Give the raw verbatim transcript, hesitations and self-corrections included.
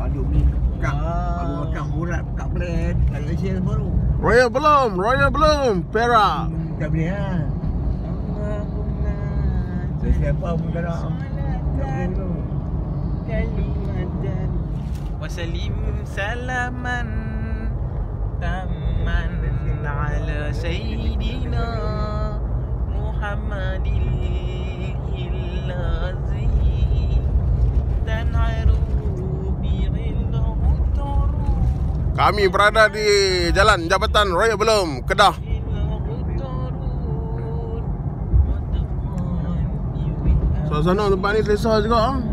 duk beli kap. Baru makan urat kat brand. Kat Malaysia baru. Raya belum, raya belum. Perak. Hmm, tak boleh lah. Saya siapa pun tak nak. Tak boleh tu. Kalimatan wasalim salaman taman ala sayyidina Muhammadil illazi tan'iru bi'il utur. Kami berada di Jalan Jabatan Raya Belum, Kedah. Suasana tempat ni selesa juga.